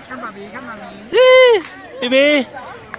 看爸比，看妈咪。 比比。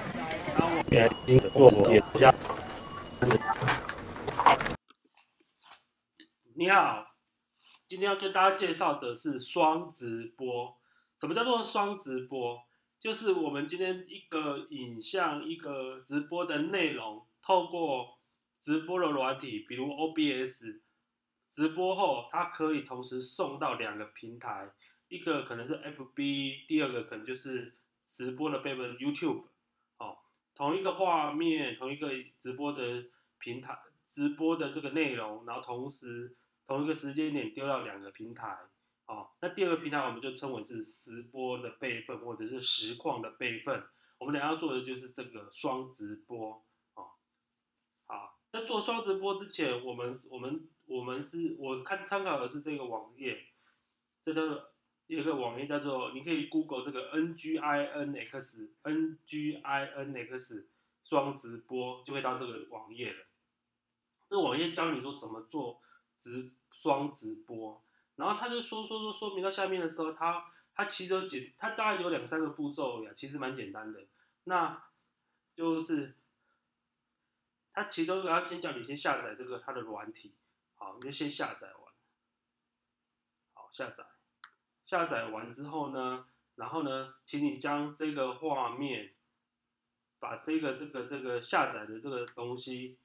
你好，今天要跟大家介绍的是双直播。什么叫做双直播？就是我们今天一个影像、一个直播的内容，透过直播的软体，比如 OBS， 直播后它可以同时送到2个平台，一个可能是 FB， 第二个可能就是直播的备份 YouTube。哦，同一个画面，同一个直播的平台，直播的这个内容，然后同一个时间点丢到2个平台。哦，那第二个平台我们就称为是实播的备份，或者是实况的备份。我们俩要做的就是这个双直播。哦，好，那做双直播之前，我参考的是这个网页，这个有一个网页叫做，你可以 Google 这个 NGINX 双直播，就会到这个网页了。这个网页教你说怎么做双直播，然后他就说明到下面的时候，他其实他大概有2-3个步骤呀，其实蛮简单的。那就是他其中要先叫你先下载这个它的软体，好，你就先下载完，好下载完之后呢，然后呢，请你将这个画面，把这个下载的这个东西，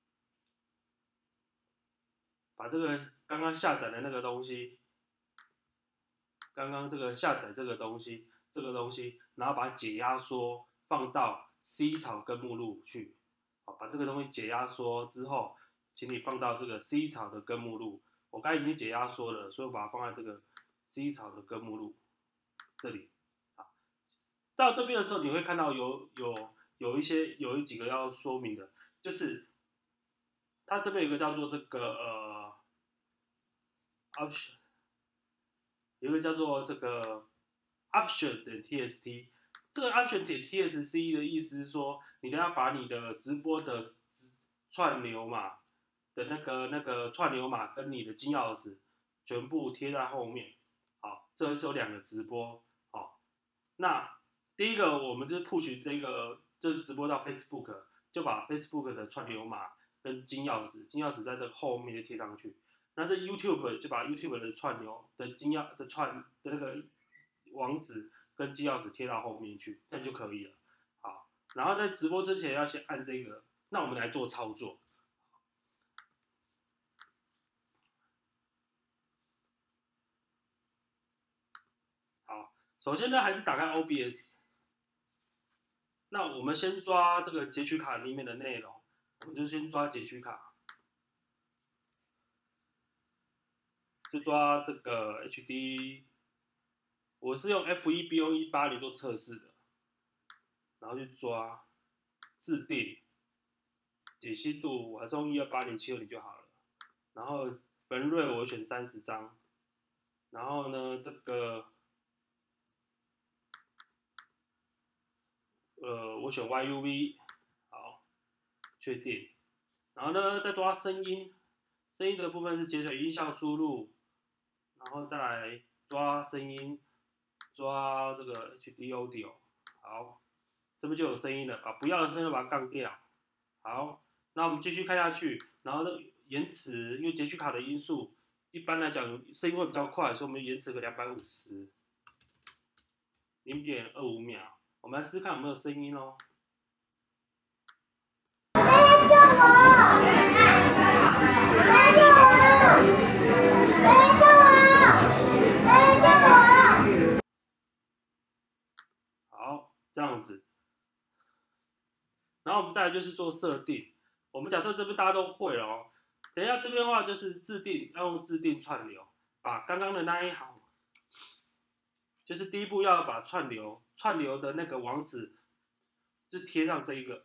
把这个刚刚下载的那个东西，刚刚这个下载这个东西，然后把它解压缩放到 C 草根目录去，好，把这个东西解压缩之后，请你放到这个 C 草的根目录。我刚才已经解压缩了，所以我把它放在这个 C 草的根目录这里。好，到这边的时候，你会看到有几个要说明的，就是它这边有一个叫做这个option。有一个叫做这个 option 点 txt， 这个 option 点 txt 的意思是说，你等下把你的直播的串流码的那个串流码跟你的金钥匙全部贴在后面。好，这有2个直播。好，那第一个我们就 push 这直播到 Facebook， 就把 Facebook 的串流码跟金钥匙在这后面就贴上去。那这 YouTube 就把 YouTube 的串流的那个网址跟金钥匙贴到后面去，这样就可以了。好，然后在直播之前要先按这个，那我们来做操作。好，首先呢还是打开 OBS， 那我们先抓这个截取卡里面的内容，我们就先抓截取卡。就抓这个 HD， 我是用 F1B180做测试的，然后去抓自定解析度，我还是用1280720就好了。然后分瑞我选30张，然后呢这个我选 YUV， 好，确定。然后呢再抓声音的部分是节水音效输入。然后再来抓声音，抓这个 HD Audio， 好，这边就有声音了，把不要的声音把它杠掉。好，那我们继续看下去，然后呢延迟，因为截取卡的因素，一般来讲声音会比较快，所以我们延迟个250， 0.25秒，我们来试试看有没有声音哦。好，这样子，然后我们再来就是做设定。我们假设这边大家都会了哦，等一下这边的话就是自定，要用自定串流，把刚刚的那一行，就是第一步要把串流的那个网址，就贴上这一个，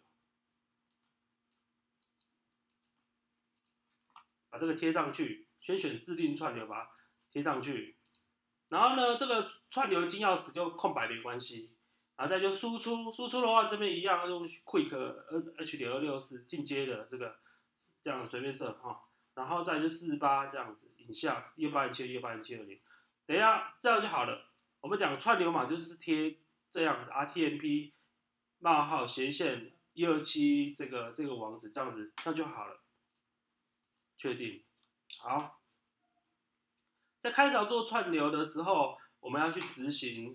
把这个贴上去，先选自定串流，把它贴上去。然后呢，这个串流金钥匙就空白没关系，然后再就输出的话，这边一样用 Quick H.264 进阶的这样随便设哈，然后再就48这样子，影像1280720，等一下这样就好了。 我们讲串流码就是贴这样 RTMP 冒号斜线127这个网址这样子，那就好了。确定。好，在开槽做串流的时候，我们要去执行。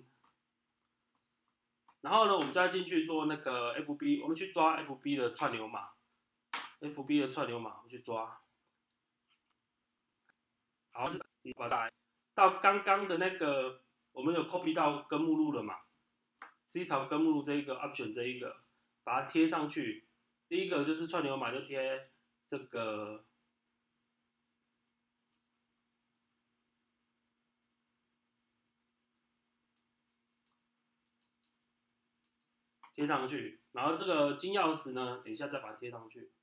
然后呢，我们就要进去做那个 FB， 我们去抓 FB 的串流码，FB 的串流码我们去抓。好，把它到刚刚的那个，我们有 copy 到根目录了嘛 ？C 槽根目录这一个 option 这一个，把它贴上去。第一个就是串流码就贴这个。贴上去，然后这个金钥匙呢，等一下再把它贴上去。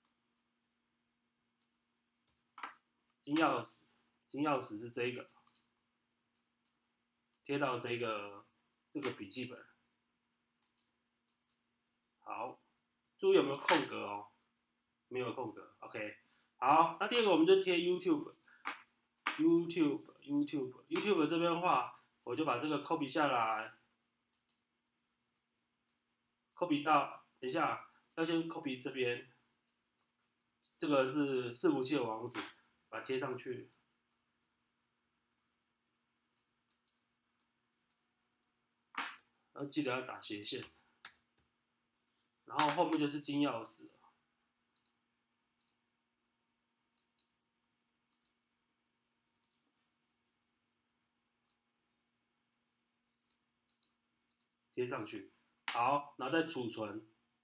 金钥匙是这个，贴到这个笔记本。好，注意有没有空格哦？没有空格 ，OK。好，那第二个我们就贴 YouTube 这边的话，我就把这个 copy 下来。copy 到，等一下要先 copy 这边，这个是伺服器的网址，把它贴上去。要记得要打斜线，然后后面就是金钥匙，贴上去。好，然后再储存，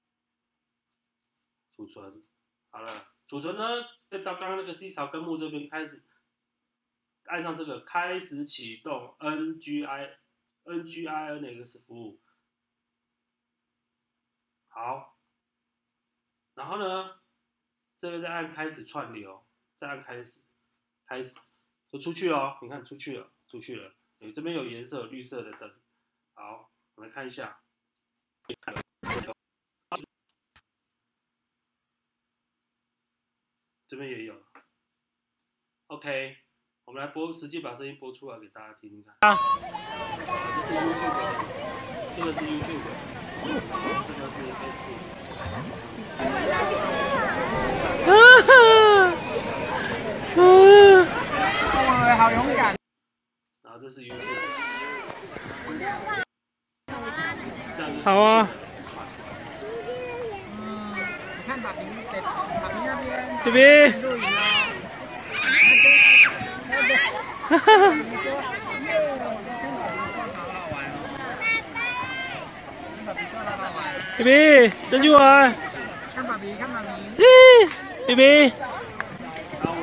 好了，储存呢，再到刚刚那个 C 槽根目这边开始，按上这个开始启动 NGINX 服务。好，然后呢，这边再按开始串流，再按开始，就出去哦。你看出去了，这边有颜色，绿色的灯。好，我们来看一下。这边也有 ，OK， 我们来实际把声音播出来给大家听听看。这是 YouTube 的，这个是 YouTube， 这个是 Facebook。 好勇敢。 然后这是 YouTube。 好啊。你看爸比那边。比比。录影啊。哈哈。你说，好玩哦。爸比说好玩。比比，跟去玩。看爸比。比比。